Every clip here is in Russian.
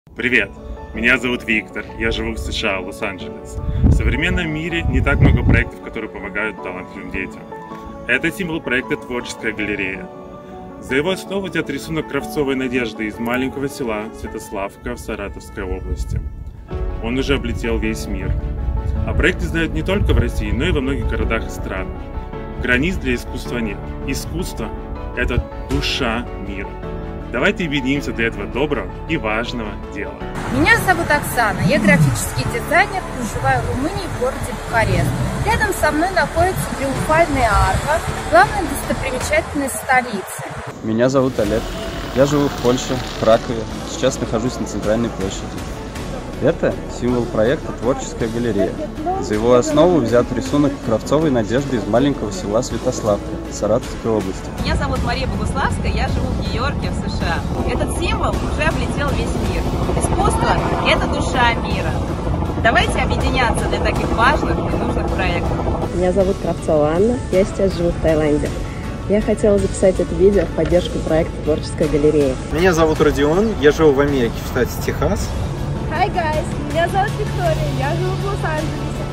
Привет, меня зовут Виктор, я живу в США, Лос-Анджелес. В современном мире не так много проектов, которые помогают талантливым детям. Это символ проекта «Творческая галерея». За его основу взят рисунок Кравцовой Надежды из маленького села Святославка в Саратовской области. Он уже облетел весь мир. О проекте знают не только в России, но и во многих городах и странах. Границ для искусства нет. Искусство – это душа мира. Давайте объединимся для этого доброго и важного дела. Меня зовут Оксана, я графический дизайнер, проживаю в Румынии, в городе Бухарест. Рядом со мной находится Триумфальная арка, главная достопримечательность столицы. Меня зовут Олег, я живу в Польше, в Кракове, сейчас нахожусь на Центральной площади. Это символ проекта «Творческая галерея». За его основу взят рисунок Кравцовой Надежды из маленького села Святославка Саратовской области. Меня зовут Мария Богуславская, я живу в Нью-Йорке, в США. Этот символ уже облетел весь мир. Искусство – это душа мира. Давайте объединяться для таких важных и нужных проектов. Меня зовут Кравцова Анна, я сейчас живу в Таиланде. Я хотела записать это видео в поддержку проекта «Творческая галерея». Меня зовут Родион, я живу в Америке, в штате Техас. Hi guys, меня зовут Виктория, я живу в Лос-Анджелесе.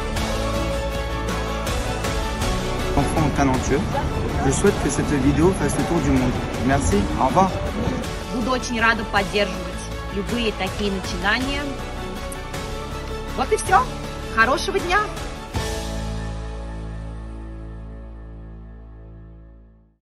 Enfant talentueux. Je souhaite que cette vidéo fasse le tour du monde. Merci, au revoir. Буду очень рада поддерживать любые такие начинания. Вот и все. Хорошего дня!